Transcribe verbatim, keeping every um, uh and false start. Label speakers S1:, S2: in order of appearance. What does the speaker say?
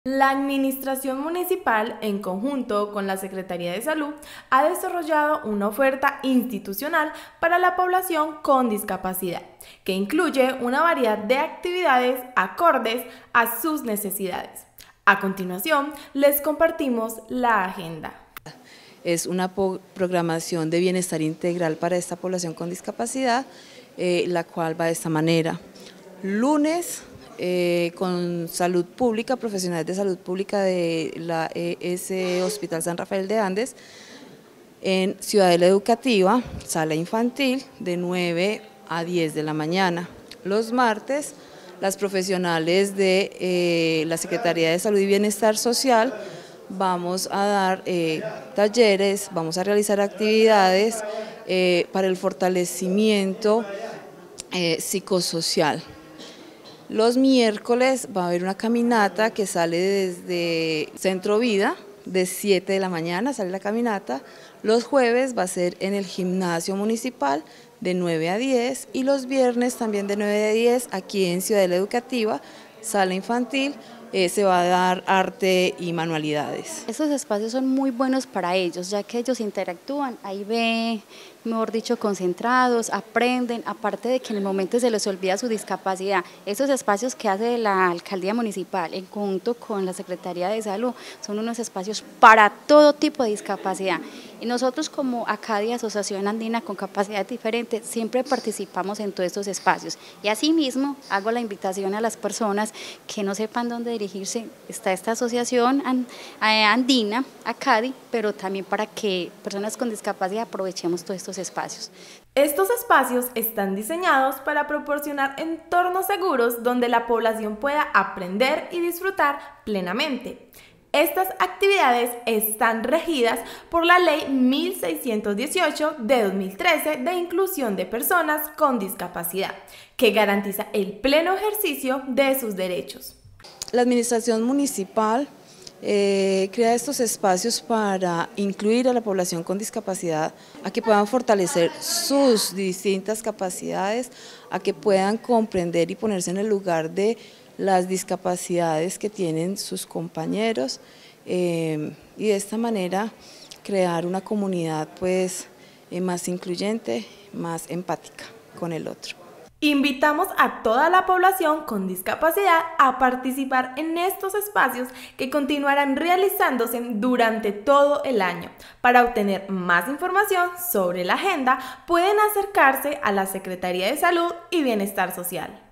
S1: La Administración Municipal, en conjunto con la Secretaría de Salud, ha desarrollado una oferta institucional para la población con discapacidad, que incluye una variedad de actividades acordes a sus necesidades. A continuación, les compartimos la agenda.
S2: Es una programación de bienestar integral para esta población con discapacidad, eh, la cual va de esta manera. Lunes, Eh, con salud pública, profesionales de salud pública de la E S Hospital San Rafael de Andes, en Ciudadela Educativa, sala infantil, de nueve a diez de la mañana. Los martes, las profesionales de eh, la Secretaría de Salud y Bienestar Social, vamos a dar eh, talleres, vamos a realizar actividades eh, para el fortalecimiento eh, psicosocial. Los miércoles va a haber una caminata que sale desde Centro Vida, de siete de la mañana sale la caminata. Los jueves va a ser en el gimnasio municipal de nueve a diez y los viernes también de nueve a diez aquí en Ciudadela Educativa, sala infantil. Eh, se va a dar arte y manualidades.
S3: Estos espacios son muy buenos para ellos, ya que ellos interactúan, ahí ve, mejor dicho, concentrados, aprenden, aparte de que en el momento se les olvida su discapacidad. Esos espacios que hace la Alcaldía Municipal en conjunto con la Secretaría de Salud son unos espacios para todo tipo de discapacidad. Y nosotros como ACADI, Asociación Andina con Capacidades Diferentes, siempre participamos en todos estos espacios. Y asimismo hago la invitación a las personas que no sepan dónde dirigirse. Está esta asociación andina, ACADI, pero también para que personas con discapacidad aprovechemos todos estos espacios.
S1: Estos espacios están diseñados para proporcionar entornos seguros donde la población pueda aprender y disfrutar plenamente. Estas actividades están regidas por la Ley mil seiscientos dieciocho de dos mil trece de inclusión de personas con discapacidad, que garantiza el pleno ejercicio de sus derechos.
S2: La Administración Municipal eh, crea estos espacios para incluir a la población con discapacidad, a que puedan fortalecer sus distintas capacidades, a que puedan comprender y ponerse en el lugar de las discapacidades que tienen sus compañeros eh, y de esta manera crear una comunidad pues eh, más incluyente, más empática con el otro.
S1: Invitamos a toda la población con discapacidad a participar en estos espacios que continuarán realizándose durante todo el año. Para obtener más información sobre la agenda, pueden acercarse a la Secretaría de Salud y Bienestar Social.